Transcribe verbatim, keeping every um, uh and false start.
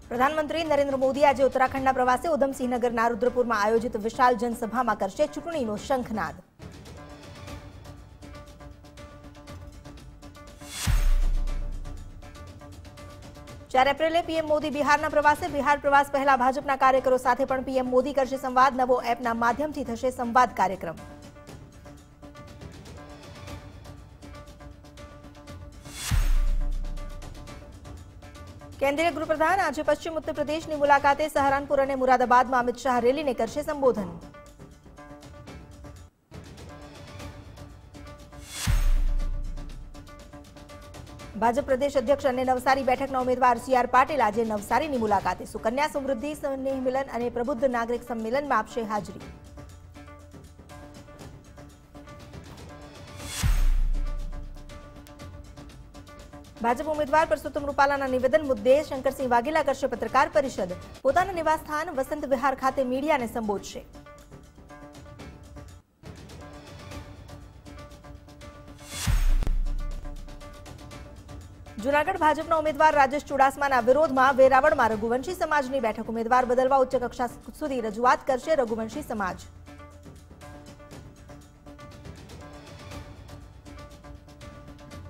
પ્રધાનમંત્રી નરેન્દ્ર મોદી આજે ઉત્તરાખંડના પ્રવાસે ઉધમસિંહનગરના રુદ્રપુરમાં આયોજિત વિશાળ જનસભામાં કરશે ચૂંટણીનો શંખનાદ। ચાર એપ્રિલે પીએમ મોદી બિહારના પ્રવાસે। બિહાર પ્રવાસ પહેલા ભાજપના કાર્યકરો સાથે પણ પીએમ મોદી કરશે સંવાદ। નવો એપના માધ્યમથી થશે સંવાદ કાર્યક્રમ। केंद्रीय गृहप्रधान आज पश्चिम उत्तर प्रदेश की मुलाकाते। सहारनपुर और मुरादाबाद में अमित शाह रेली ने करशे संबोधन। भाजपा प्रदेश अध्यक्ष और नवसारी बैठक उम्मीदवार सी आर पाटिल आज नवसारी की मुलाकाते। सुकन्या समृद्धि स्नेह मिलन और प्रबुद्ध नागरिक सम्मेलन में आपशे हाजरी। भाजप उम्मीदवार परसोत्तम रूपालाना निवेदन मुद्दे शंकरसिंह वाघेला करशे पत्रकार परिषद। पोताना निवासस्थान वसंत विहार खाते मीडिया ने संबोधशे। जूनागढ़ भाजपा उम्मीदवार राजेश चुडासमाना विरोध में वेरावल में रघुवंशी समाज की बैठक। उम्मीदवार बदलवा उच्च कक्षा सुधी रजूआत करशे रघुवंशी समाज।